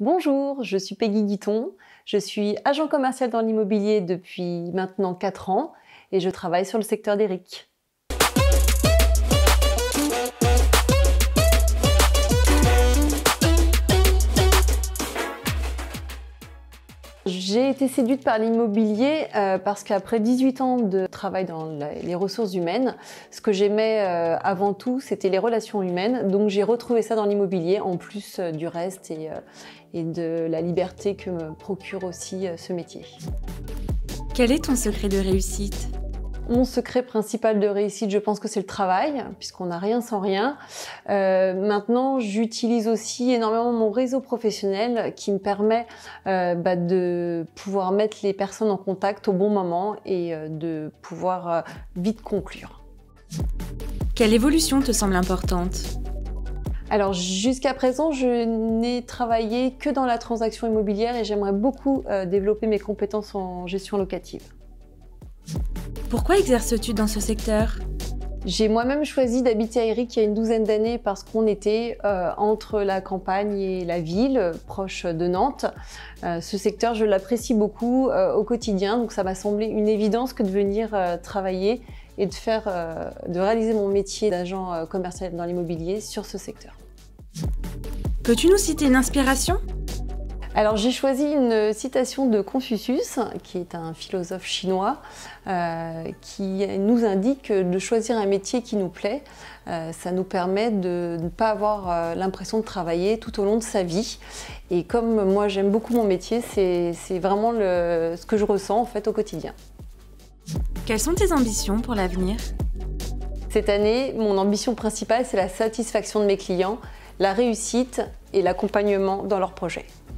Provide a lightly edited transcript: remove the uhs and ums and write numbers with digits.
Bonjour, je suis Peggy Guiton, je suis agent commercial dans l'immobilier depuis maintenant 4 ans et je travaille sur le secteur des RIC. J'ai été séduite par l'immobilier parce qu'après 18 ans de travail dans les ressources humaines, ce que j'aimais avant tout, c'était les relations humaines. Donc j'ai retrouvé ça dans l'immobilier, en plus du reste et de la liberté que me procure aussi ce métier. Quel est ton secret de réussite ? Mon secret principal de réussite, je pense que c'est le travail, puisqu'on n'a rien sans rien. Maintenant, j'utilise aussi énormément mon réseau professionnel qui me permet de pouvoir mettre les personnes en contact au bon moment et de pouvoir vite conclure. Quelle évolution te semble importante ? Alors jusqu'à présent, je n'ai travaillé que dans la transaction immobilière et j'aimerais beaucoup développer mes compétences en gestion locative. Pourquoi exerces-tu dans ce secteur ? J'ai moi-même choisi d'habiter à Éric il y a une douzaine d'années parce qu'on était entre la campagne et la ville, proche de Nantes. Ce secteur, je l'apprécie beaucoup au quotidien, donc ça m'a semblé une évidence que de venir travailler et de réaliser mon métier d'agent commercial dans l'immobilier sur ce secteur. Peux-tu nous citer une inspiration ? Alors j'ai choisi une citation de Confucius, qui est un philosophe chinois, qui nous indique de choisir un métier qui nous plaît. Ça nous permet de ne pas avoir l'impression de travailler tout au long de sa vie. Et comme moi j'aime beaucoup mon métier, c'est vraiment ce que je ressens en fait au quotidien. Quelles sont tes ambitions pour l'avenir ? Cette année, mon ambition principale, c'est la satisfaction de mes clients, la réussite et l'accompagnement dans leurs projets.